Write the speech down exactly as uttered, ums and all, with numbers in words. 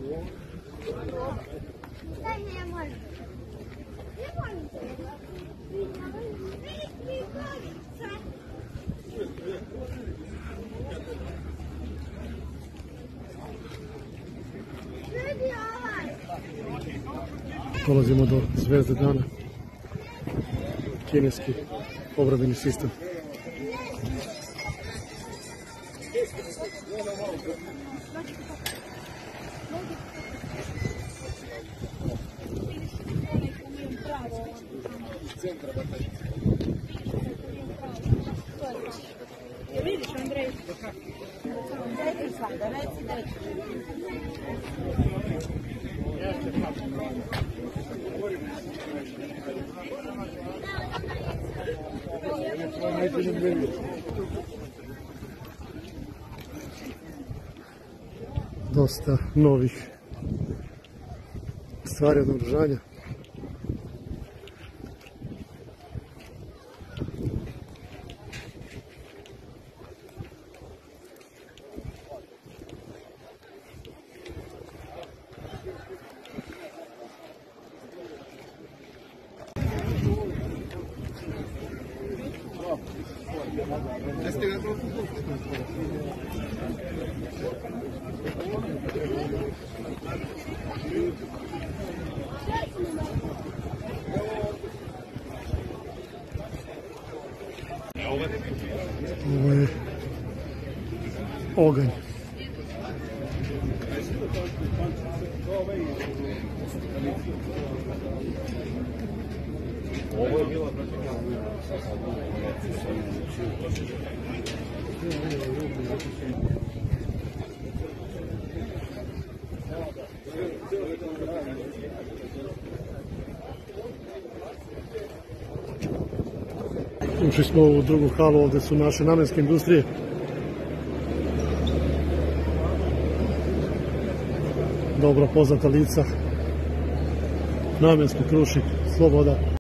Dolazimo do zvezde dana, kineski obrambeni sistem. Vidiš, Andrej? Dosta novih stvari od naoružanja. Ovo je oganj. Ovo je bilo Ušli smo u drugu halu, ovde su naše namenske industrije. Dobro poznata lica. Namenski, Krušik, Sloboda.